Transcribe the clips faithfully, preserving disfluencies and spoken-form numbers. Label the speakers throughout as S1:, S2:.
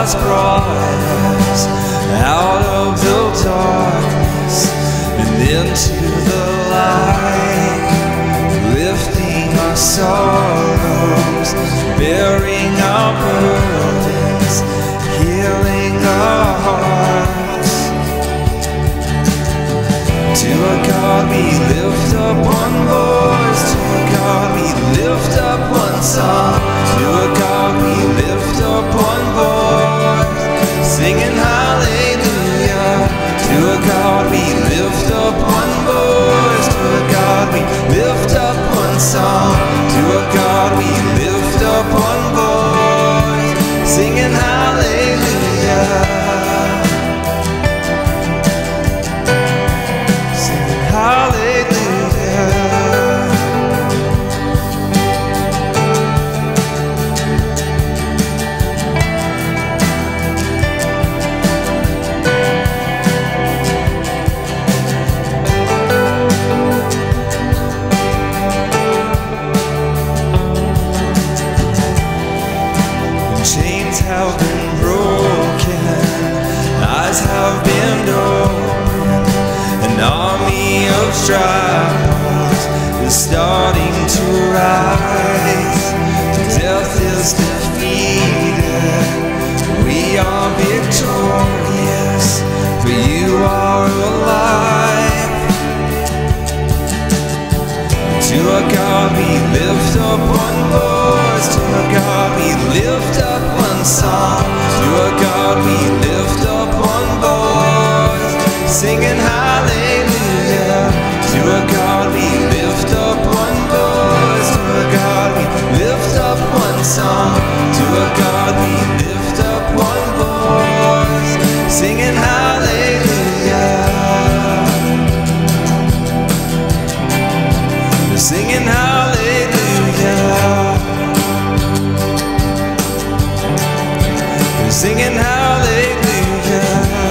S1: has brought us out of the darkness and into the light, lifting our sorrows, bearing our burdens, healing our hearts. To our God we lift up one voice, to our God we lift up one song, to our God we lift up one voice, singing hallelujah. To our God we lift up one voice, to our God we lift up one song, to our God we lift up one voice, singing hallelujah. Singing hallelujah. Have been broken, eyes have been opened, an army of struggles is starting to rise. Death is defeated, we are victorious, for you are alive. To our God we lift up one voice, to our God we lift up one song, to our God we lift up one voice, singing hallelujah. To our God we lift up one voice, to our God we lift up one song, to our God we lift up one voice, singing hallelujah. Singing hallelujah. Singing hallelujah.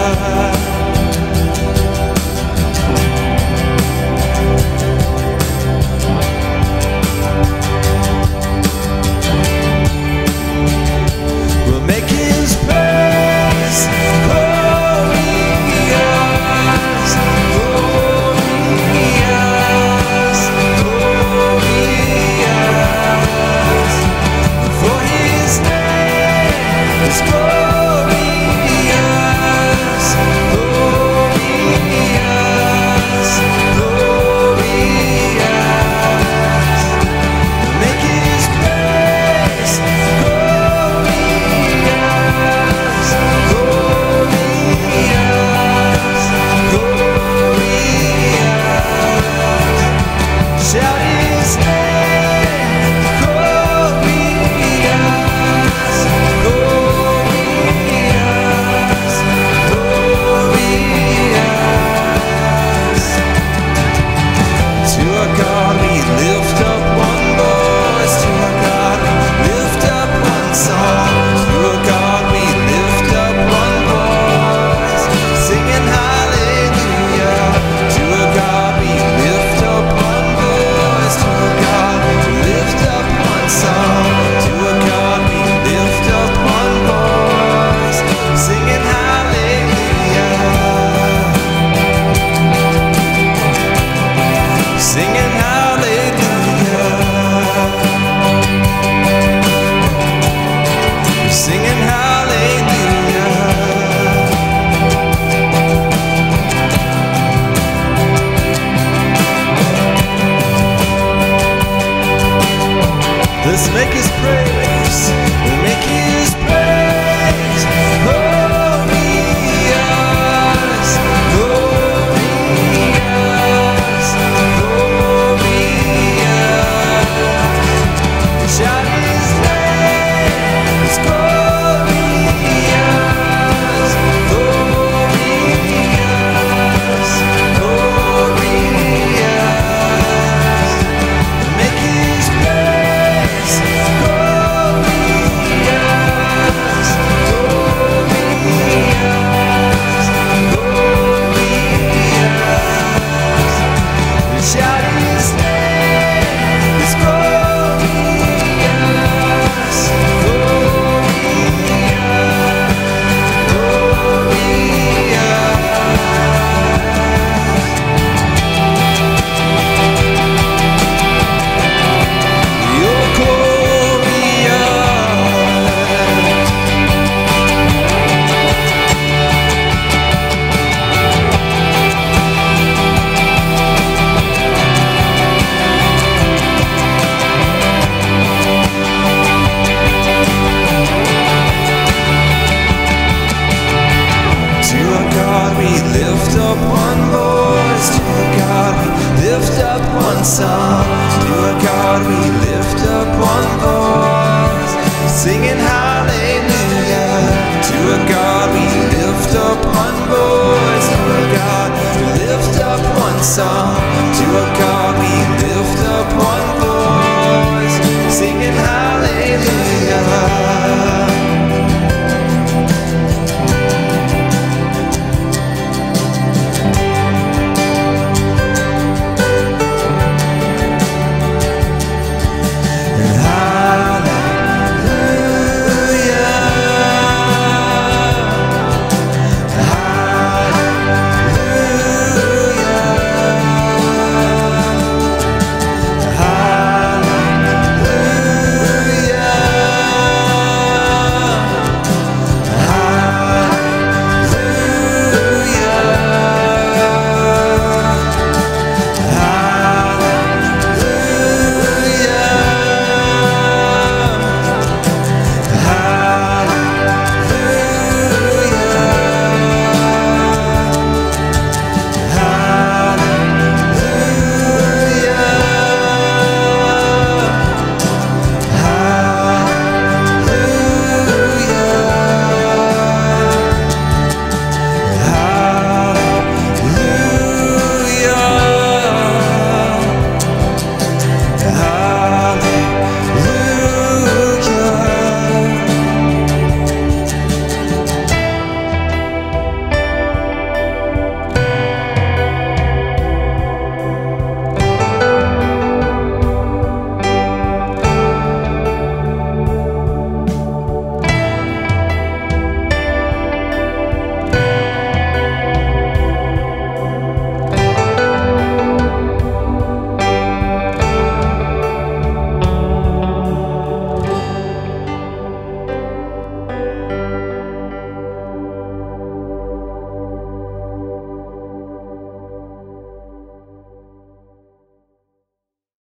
S1: We'll make his praise glorious, glorious, glorious. For his name is glorious. Let's make his praise, we'll make his praise glorious, glorious, glorious. Shout his name is glorious, glorious, glorious. Make his praise glorious. singing hallelujah. To a God we lift up one voice, to a God we lift up one song, to a God we